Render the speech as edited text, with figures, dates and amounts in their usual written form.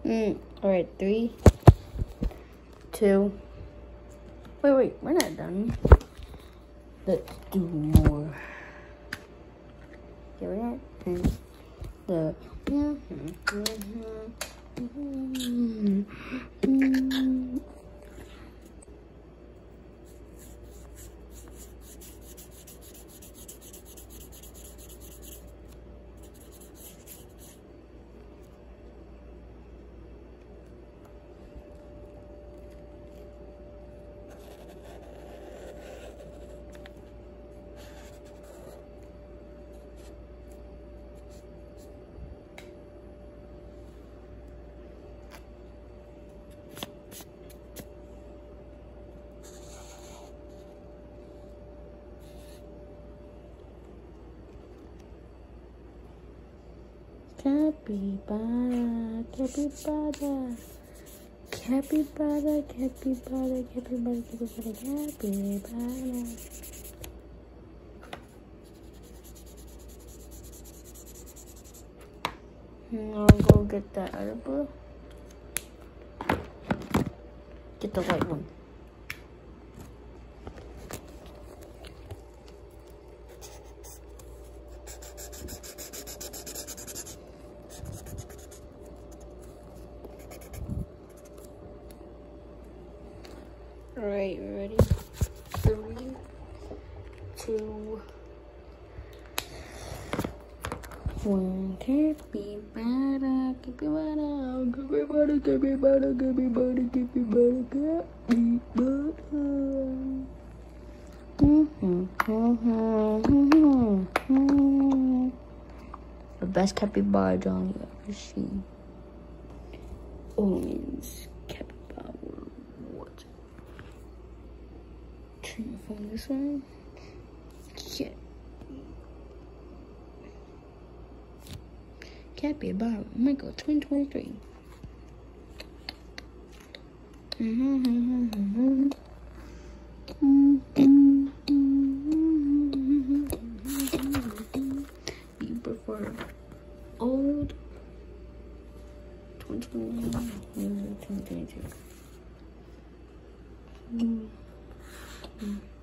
Alright, 3, 2. Wait, we're not done. Let's do more. Yeah, we're not done. Capybara, capybara, capybara, capybara, capybara, capybara, capybara. I'll go get that other blue. Get the white one. Alright, ready? 3, 2, 1. Capybara, capybara, capybara, capybara, capybara, capybara, capybara. The best capybara drawing you ever seen. Orange capybara. What? From this one? Yeah. Capybara, Michael 2023. You prefer old 2021 or 2022?